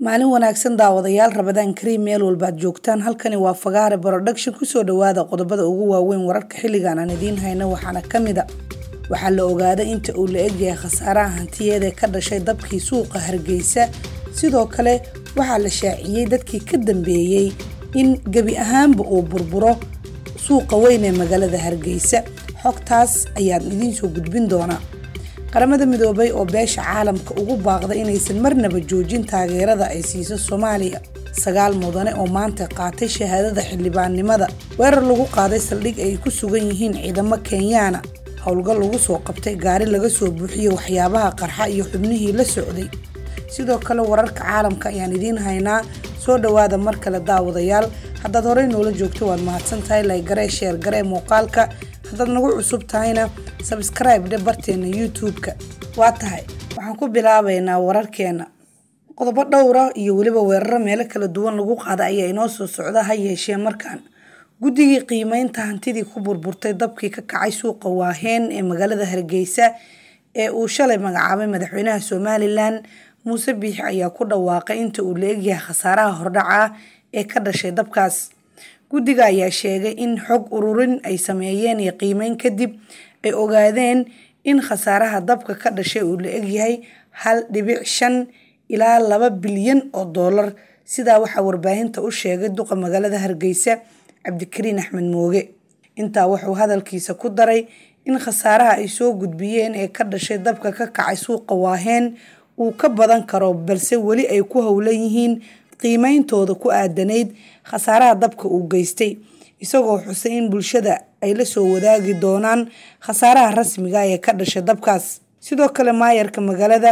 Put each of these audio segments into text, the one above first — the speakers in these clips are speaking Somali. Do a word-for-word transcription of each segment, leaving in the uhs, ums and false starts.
maalin wanaagsan daawadayaal Ramadaan Kariim meel walba aad joogtaan halkani waa Fagaare Production ku soo dhawaada qodobada ugu waaweyn wararka xilligan aan idiin hayno waxaana kamid ah waxa la ogaaday inta uu la egyahay khasaaraha hantiyeed ka dhashay dabkii suuqa Hargeysa sidoo kale waxa la shaaciyay dadkii ka dambeeyay in gabi ahaanba uu burburo suuqa weyn ee magaalada Hargeysa xogtaas ayaa idin soo gudbin doona qaramada midoobay oo beesha caalamka ugu baaqday inaysan marnaba joojin taageerada ay siiso Soomaaliya sagaal mudane oo maanta qaatay shahaadada xildhibaannimada weerar lagu qaaday saldhig ay ku sugan yihiin ciidamo Kenyaana howlgal lagu soo qabtay gaari laga soo buuxiyay waxyaabaha qarxa iyo xubnihii la socday sidoo kale wararka caalamka ayaan idin haynaa soo dhawaada mar kale daawadayaal haddaad horey noola joogto waad mahadsantahay like garee share garee muuqaalka haddaad nagu cusub tahayna subscribe dhe barteena YouTube-ka waa tahay waxaan ku bilaabaynaa wararkeena qodobo dhowr ah iyo waliba weerar meelo kala duwan lagu qaaday ayaa inoo soo socda ha yeeshee markaan guddigii qiimeynta hantidii ku burburtay dabkii ka kacay suuqa Waaheen ee magaalada Hargeysa ee uu shalay magacaabay madaxweynaha Somaliland Muuse Biixi ayaa ku dhawaaqay inta uu leeyahay khasaaraha hordhaca ee ka dhashay dabkaas guddiga ayaa sheegay in xog ururin ay sameeyeen iyo qiimeyn kadib ay ogaadeen in khasaaraha dabka ka dhashay uu la egyahay hal dhibic shan ilaa laba bilyan oo dollar sida waxa warbaahinta u sheegay duqa magaalada Hargeysa Cabdikariin Axmed Mooge intaa wuxuu hadalkiisa ku daray in khasaaraha ay soo gudbiyeen ee ka dhashay dabka ka kacay suuqa Waaheen uu ka badan karo balse wali ay ku howlan yihiin qiimeyntooda ku aadanayd khasaaraha dabka uu geystay isagoo xusay in bulshada ay la soo wadaagi doonaan khasaaraha rasmiga ah ee ka dhashay dabkaas sidoo kale maayarka magaalada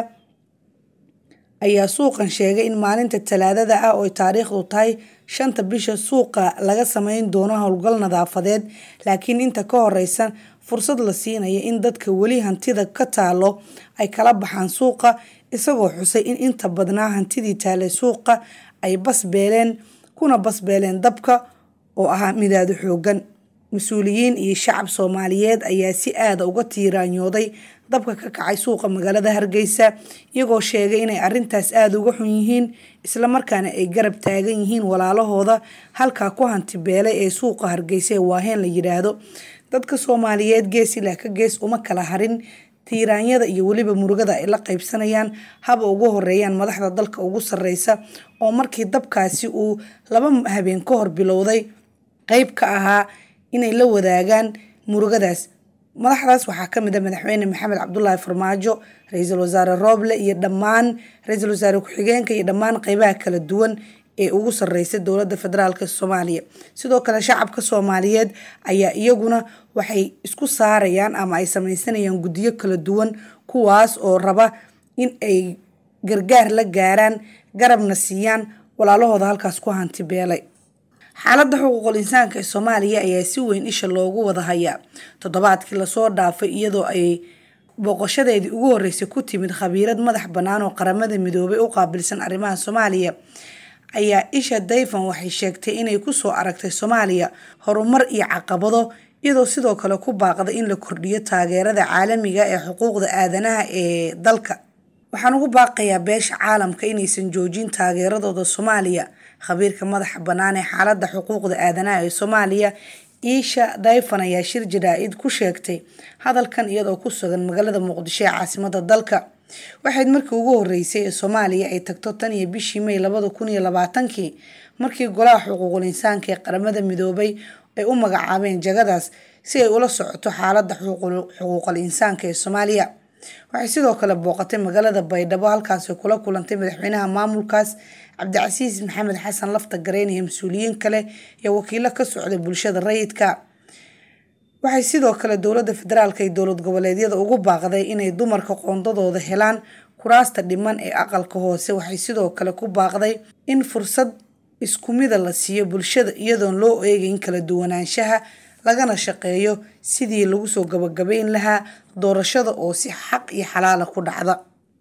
ayaa suuqan sheegay in maalinta Talaadada ah oo taariikhdu tahay shanta bisha suuqa laga sameyn doono howlgal nadaafadeed laakiin inta ka horeysan fursad la siinayo in dadka wali hantida ka taalo ay kala baxaan suuqa isagoo xusay in inta badnaa hantidii taalay suuqa ay basbeeleen kuna basbeeleen dabka oo ahaa midaad xoogan mas'uuliyiin iyo shacab Soomaaliyeed ayaa si aad uga tiiraanyooday dabka ka kacay suuqa magaalada Hargeysa iyagoo sheegay inay arintaas aad uga xun yihiin isla markaana ay garab taagan yihiin walaalahooda halka ku hanti beelay ee suuqa Hargeysa ee Waaheen la yiraahdo dadka Soomaaliyeed gees ilaa ka gees uma kala harin tiiraanyada iyo waliba murugada ay la qaybsanayaan haba ugu horeeyaan madaxda dalka ugu sareysa oo markii dabkaasi uu laba habeen ka hor bilowday qayb ka ahaa inay la wadaagaan murugadaas madaxdaas waxaa kamid ah madaxweyne Maxamed Cabdullaahi Farmaajo ra'iisul wasaare Roble iyo dhammaan ra'iisul wasaare ku-xigeenka iyo dhammaan qaybaha kala duwan ee ugu sareysa dowladda federaalka Soomaaliya sidoo kale shacabka Soomaaliyeed ayaa iyaguna waxay isku saarayaan ama ay sameysanayaan guddiyo kala duwan kuwaas oo raba in ay gargaar la gaaraan garabna siiyaan walaalahooda halkaas ku hanti beelay xaaladda xuquuqul insaanka ee Soomaaliya ayaa si weyn isha loogu wada hayaa toddobaadkii la soo dhaafay iyadoo ay boqoshadeedii ugu horeysay ku timid khabiirad madax bannaan oo qaramada midoobay u qaabilsan arrimaha Soomaaliya ayaa isha Dayfan waxay sheegtay inay ku soo aragtay Soomaaliya horumar iyo caqabado iyadoo sidoo kale ku baaqday in la kordhiyo taageerada caalamiga ee xuquuqda aadanaha ee dalka waxaan ugu baaqayaa beesha caalamka inaysan joojin taageeradooda Soomaaliya khabiirka madaxa bannaan ee xaaladda xuquuqda aadanaha ee Soomaaliya Isha Dayfan ayaa shir jaraa'id ku sheegtay hadalkan iyadoo ku sugan magaalada Muqdisho ee caasimadda dalka waxayd markii ugu horeysay ee Soomaaliya ay tagto tan iyo bishii May laba kun iyo labaatan-kii markii golaha xuquuqul insaanka ee qaramada midoobay ay u magacaabeen jagadaas si ay ula socoto xaaladda xuquuqul insaanka ee Soomaaliya waxay sidoo kale booqatay magaalada Baydhabo halkaas oo kula kulantay madaxweynaha maamulkaas Cabdicasiis Maxamed Xasan Lafta Gareen iyo mas'uuliyiin kale iyo wakiilo ka socday bulshada rayidka waxay sidoo kale dowladda federaalka iyo dowlad goboleedyada ugu baaqday inay dumarka qoondadooda helaan kuraasta dhiman ee aqalka hoose waxay sidoo kale ku baaqday in fursad isku mid ah la siiyo bulshada iyadoon loo eegayn kala duwanaanshaha lagana shaqeeyo sidii lagu soo gabagabeyn lahaa doorashada oo si xaq iyo xalaal ku dhacda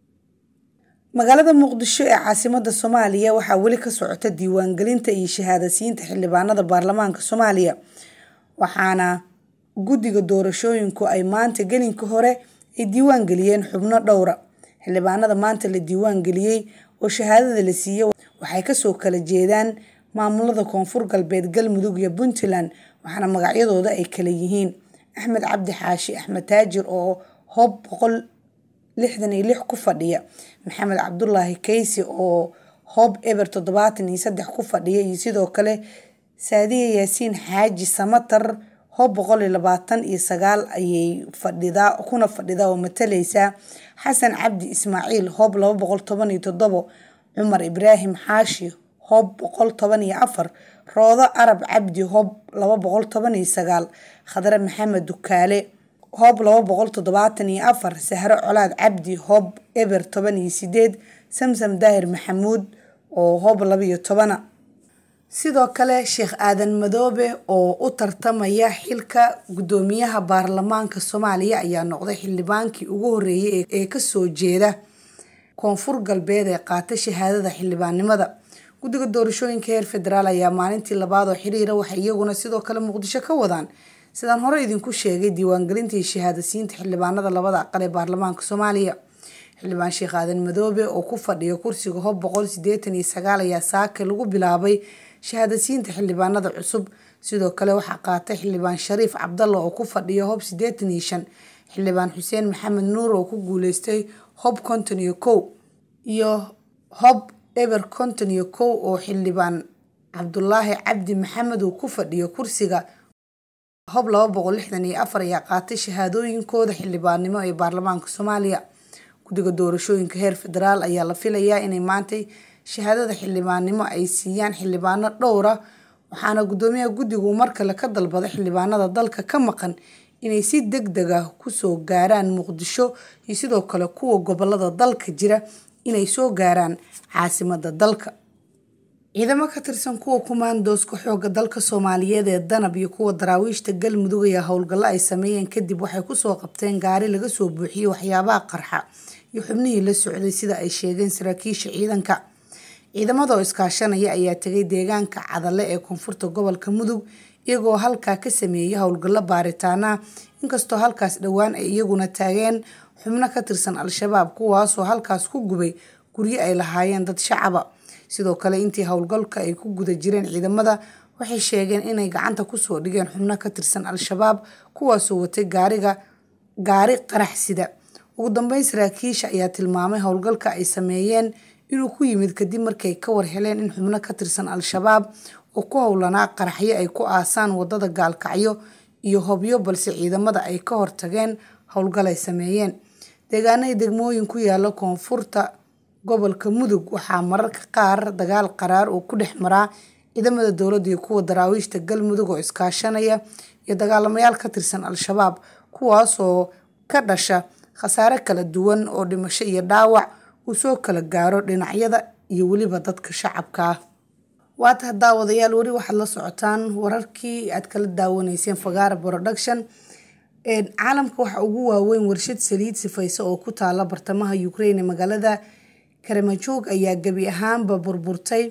magaalada Muqdisho ee caasimadda Soomaaliya waxaa wali ka socota diiwaangelinta iyo shahaadasiinta xildhibaanada baarlamaanka Soomaaliya waxaana guddiga doorashooyinku ay maanta gelinka hore ay diiwaan geliyeen xubno dhowra xildhibaanada maanta la diiwaan geliyay oo shahaadada la siiyay waxay kasoo kala jeedaan maamulada Koonfur Galbeed, Galmudug iyo Puntland, waxaana magacyadooda ay kala yihiin Axmed Cabdi Xaashi Axmed Taajir oo hoob boqol lixdan iyo lix ku fadhiya, Maxamed Cabdullaahi Kaysi oo hoob eber toddobaatan iyo saddex ku fadhiya, iyo sidoo kale Saadiye Yaasiin Xaaji Samatar hoob boqol iyo labaatan iyo sagaal ayay fadhidaa kuna fadhidaa oo matalaysa, Xasan Cabdi Ismaaciil hoob laba boqol toban iyo toddoba, Cumar Ibraahim Xaashi hoob boqol toban iyo afar, Roodo Arab Cabdi hoob laba boqol toban iyo sagaal, Khadre Maxamed Dukaale hoob laba boqol toddobaatan iyo afar, Sahro Colaad Cabdi hoob eber toban iyo sideed, Samsam Daahir Maxamuud oo hoob laba iyo toban. sidoo kale Sheekh Aadan Madoobe oo u tartamaya xilka gudoomiyaha baarlamaanka Soomaaliya ayaa noqday xildhibaankii ugu horeeyay ee ka soo jeeda Koonfur Galbeed ee qaatay shahaadada xildhibaannimada. Guddiga doorashooyinka heer federaal ayaa maalintii labaad oo xiriira waxay iyaguna sidoo kale Muqdisho ka wadaan sidaan hore idinku sheegay diiwaangelintii shahaadasiinta xildhibaanada labada aqal ee baarlamaanka Soomaaliya. Xildhibaan Sheekh Aadan Madoobe oo ku fadhiya kursiga hoob boqol sideetan iyo sagaal ayaa saaka lagu bilaabay shahaadasiinta xildhibaanada cusub. sidoo kale waxaa qaatay xildhibaan Shariif Cabdalla oo ku fadhiya hoob sideetan iyo shan, xildhibaan Xuseen Maxamed Nuur oo ku guuleystay hoob konton iyo kow, iyo hoob eber konton iyo kow oo xildhibaan Cabdullaahi Cabdi Maxamed uu ku fadhiyo kursiga hoob laba boqol lixdan iyo afar ayaa qaatay shahaadooyinkooda xildhibaannimo ee baarlamaanka Soomaaliya. Guddiga doorashooyinka heer federaal ayaa la filayaa inay maantay shahaadada xildhibaannimo ay siiyaan xildhibaano dhowr ah, waxaana gudoomiyaha guddigu mar kale ka dalbaday xildhibaanada dalka ka maqan inay si degdeg ah ku soo gaaraan Muqdisho iyo sidoo kale kuwa gobolada dalka jira inay soo gaaraan caasimadda dalka. ciidamo ka tirsan kuwa kumaandooska xoogga dalka Soomaaliyeed ee Danab iyo kuwa daraawiishta Galmudug ayaa howlgallo ay sameeyeen kadib waxay ku soo qabteen gaari laga soo buuxiyay waxyaabaha qarxa iyo xubnihii la socday sida ay sheegeen saraakiisha ciidanka. ciidamada oo iskaashanaya ayaa tagay deegaanka Cadale ee koonfurta gobolka Mudug iyagoo halkaa ka sameeyay howlgallo baaritaana, inkastoo halkaas dhawaan ay iyaguna taageen xubno ka tirsan Al-Shabaab kuwaasoo halkaas ku gubay guryo ay lahaayeen dad shacaba. sidoo kale intii howlgalka ay ku guda jireen ciidamada waxay sheegeen inay gacanta ku soo dhigeen xubno ka tirsan Al-Shabaab kuwaasoo watay gaariga gaari qarax sida. ugu dambeyn saraakiisha ayaa tilmaamay howlgalka ay sameeyeen inuu ku yimid kadib markay ka war heleen in xubno ka tirsan Al-Shabaab oo ku howlanaa qaraxyo ay ku aasaan wadada Gaalkacyo iyo Hobyo, balse ciidamada ay ka hortageen howlgal ay sameeyeen. deegaanada degmooyin ku yaala koonfurta gobolka Mudug waxaa mararka qaar dagaal qaraar oo ku dhex maraa ciidamada dowladda iyo kuwa daraawiishta Galmudug oo iskaashanaya iyo dagaalamayaal ka tirsan Al-Shabaab kuwaasoo ka dhasha khasaare kala duwan oo dhimasho iyo dhaawac uu soo kala gaaro dhinacyada iyo weliba dadka shacabka ah. waata daawadayaal wari waxaad la socotaan wararkii aad kala daawanayseen Fagaare Production. caalamka waxa ugu waaweyn warshad saliid sifaysa oo ku taala bartamaha Ukraine ee magaalada Kremenchuk ayaa gabi ahaanba burburtay,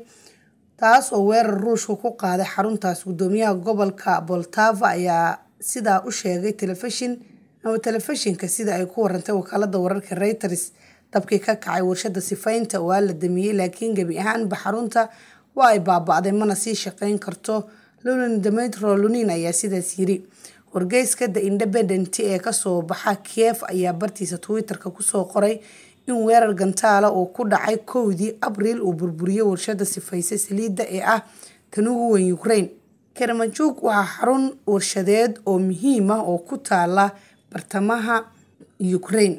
taas oo weerar Ruushka ku qaaday xaruntaas. gudoomiyaha gobolka Poltava ayaa sidaa u sheegay telefishin ama telefishinka sida ay ku warantay wakaalada wararka Reuters. dabkii ka kacay warshada sifaynta waa la damiyay, laakiin gabi ahaanba xarunta waa ay baaba'day mana sii shaqayn karto. Leonid Dmytro Lunin ayaa sidaas yiri. wargeyska The Independent ee ka soo baxa Kiev ayaa bartiisa Twitter-ka ku soo qoray in weerar gantaala oo ku dhacay kowdii Abriil uu burburiyay warshada sifaysa saliidda ee ah tan ugu weyn Ukraine. Kremenchuk waa xarun warshadeed oo muhiim ah oo ku taala bartamaha Ukraine.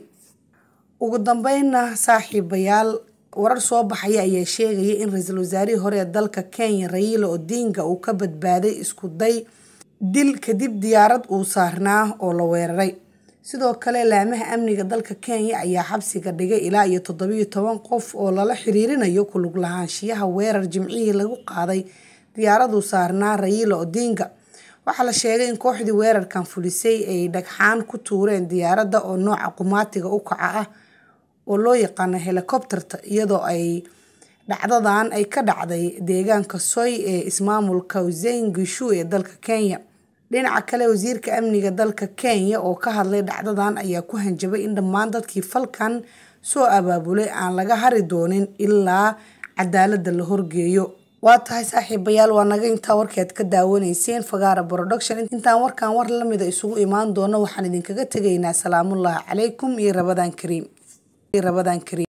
ugu dambeynna saaxiibayaal warar soo baxaya ayaa sheegaya in ra'iisul wasaarihii hore ee dalka Kenya Raila Odinga uu ka badbaaday isku day dil kadib diyaarad uu saarnaa oo la weeraray. sidoo kale laamaha amniga dalka Kenya ayaa xabsiga dhigay ilaa iyo toddoba iyo toban qof oo lala xiriirinayo ku lug lahaanshiyaha weerar jimcihii lagu qaaday diyaarad uu saarnaa Raila Odinga. waxaa la sheegay in kooxdii weerarkan fulisay ay dhagxaan ku tuureen diyaaradda oo nooca qumaatiga u kaca ah oo loo yaqaan helicopter-ta, iyadoo ay dhacdadan ay ka dhacday deegaanka Soy ee ismaamulka Uasin Gishu ee dalka Kenya. dhinaca kale wasiirka amniga dalka Kenya oo ka hadlay dhacdadan ayaa ku hanjabay in dhammaan dadkii falkan soo abaabulay aan laga hari doonin ilaa cadaaladda la horgeeyo. waa tahay saaxiibayaal waa naga intaa warkeed ka daawanayseen Fagaare Production. intaan warkan war la mid isugu imaan doono waxaan idinkaga tegaynaa salaamullaahi calaykum iyo Rabadaan Kariim.